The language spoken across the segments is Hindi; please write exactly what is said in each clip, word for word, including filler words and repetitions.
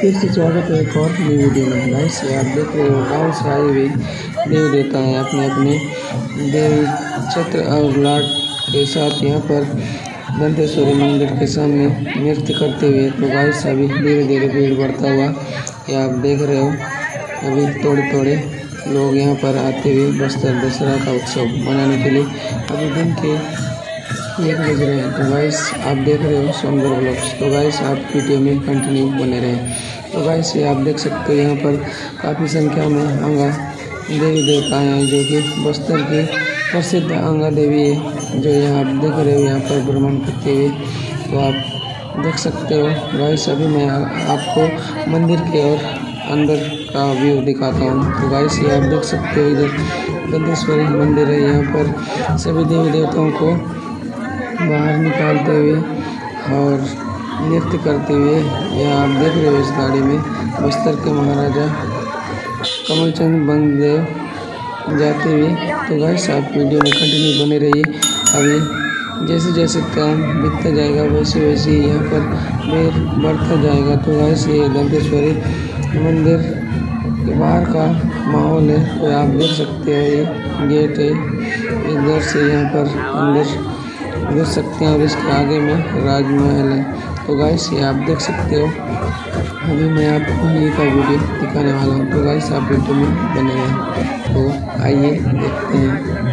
फिर से स्वागत है एक और नई वीडियो में। गाइस आप देख रहे हो गाँव से आई हुई देवी देवता है अपने अपने देवी छत्र और लाट के साथ यहाँ पर दंतेश्वरी मंदिर के सामने नृत्य करते हुए। तो गाइस अभी धीरे धीरे भीड़ बढ़ता हुआ ये आप देख रहे हो। अभी थोड़े थोड़े लोग यहाँ पर आते हुए बस्तर दशहरा का उत्सव मनाने के लिए। अभी दिन के एक बज रहे हैं। तो गाइस आप देख रहे हो सौंदर्य ब्लॉग्स। तो गाइस आप वीडियो में कंटिन्यू बने रहें। तो गाइस ये आप देख सकते हो यहाँ पर काफ़ी संख्या में अंगा देवी देवताएँ हैं जो कि बस्तर की प्रसिद्ध अंगा देवी है जो यहाँ आप देख रहे हो यहाँ पर भ्रमण करते हुए। तो आप देख सकते हो गाइस अभी मैं आपको मंदिर के और अंदर का व्यू दिखाता हूँ। तो गाइस ये आप देख सकते हो इधर दंतेश्वरी मंदिर है। यहाँ पर सभी देवी देवताओं को बाहर निकालते हुए और नृत्य करते हुए यहाँ आप देख रहे हो इस गाड़ी में बस्तर के महाराजा कमलचंद बंदेव जाते हुए। तो गाइस आप वीडियो में कंटिन्यू बने रहिए। अभी जैसे जैसे टाइम बीतता जाएगा वैसे वैसे यहाँ पर भीड़ बढ़ता जाएगा। तो गाइस ये दंतेश्वरी मंदिर के बाहर का माहौल है। तो आप देख सकते हैं ये गेट है, इधर से यहाँ पर अंदर देख सकते हैं और इसके आगे में राजमहल है। तो गाइस ये आप देख सकते हो अभी मैं आपको ये का वीडियो दिखाने वाला हूँ। तो गाइस आप वीडियो में बने रहें। तो आइए देखते हैं।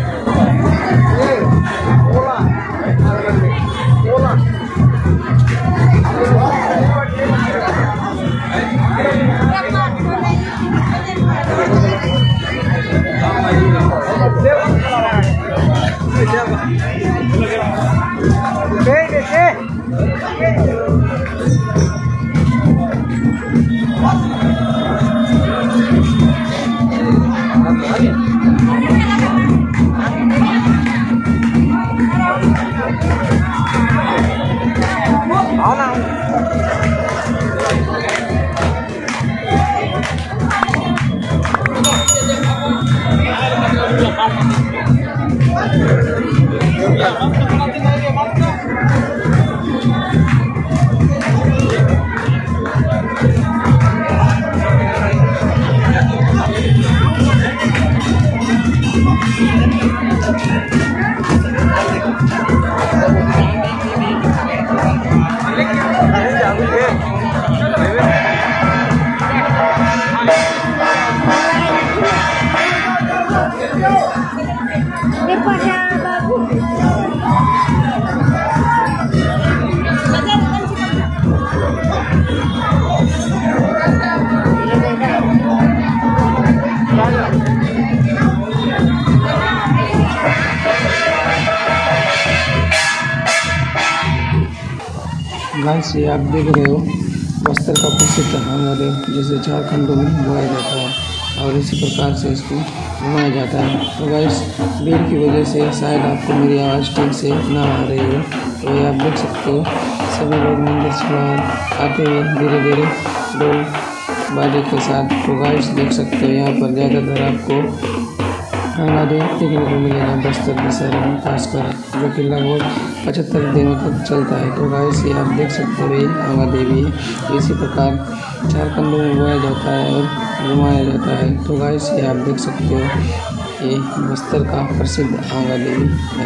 गाइस ये आप देख रहे हो बस्तर का प्रसिद्ध हमारे जैसे झारखंडों में बोया जाता है और इसी प्रकार से इसको घुमाया जाता है। तो गाइस भीड़ की वजह से शायद आपको मेरी आवाज़ ठीक से ना आ रही हो। तो ये आप देख सकते हो सभी लोग मंदिर से बाहर आते हुए धीरे धीरे ढोल बाजे के साथ। तो गाइस देख सकते हो यहाँ पर ज़्यादातर आपको अंगा देवी देखने को मिलेगा बस्तर दशहरा में खासकर, जो कि लगभग पचहत्तर दिनों तक चलता है। तो गाइस ये आप देख सकते हो ये अंगा देवी है। इसी प्रकार झारखंड में बोया जाता है और घुमाया जाता है। तो गाइस ये आप देख सकते हो ये बस्तर का प्रसिद्ध अंगा देवी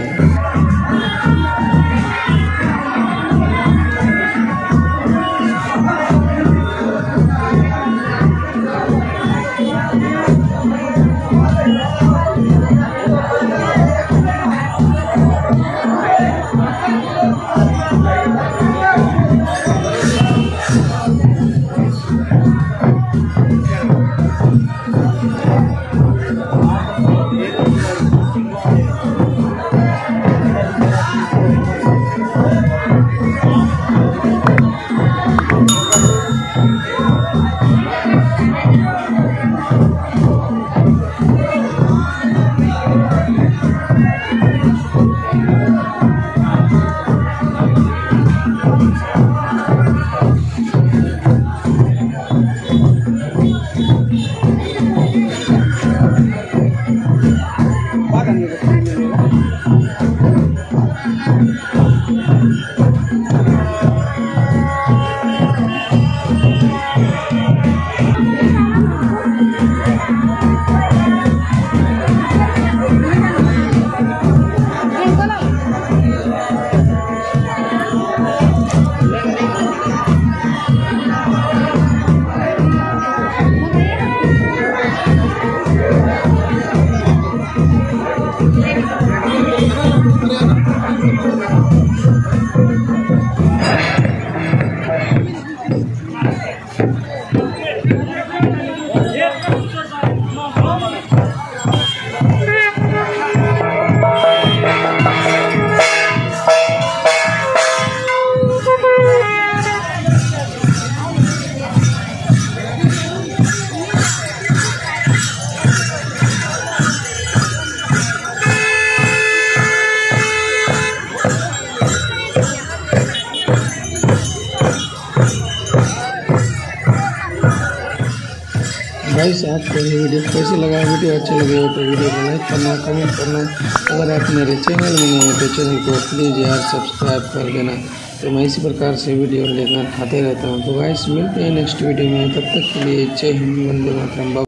है। गाइस आपको ये वीडियो कैसे लगा, वीडियो अच्छी लगी हो तो वीडियो को लाइक करना, कमेंट करना। अगर आप मेरे चैनल में नए हैं तो चैनल को प्लीज़ यार सब्सक्राइब कर देना। तो मैं इसी प्रकार से वीडियो लेकर आते रहता हूँ। तो गाइस मिलते हैं नेक्स्ट वीडियो में, तब तक के लिए जय हिंद, वंदे मातरम।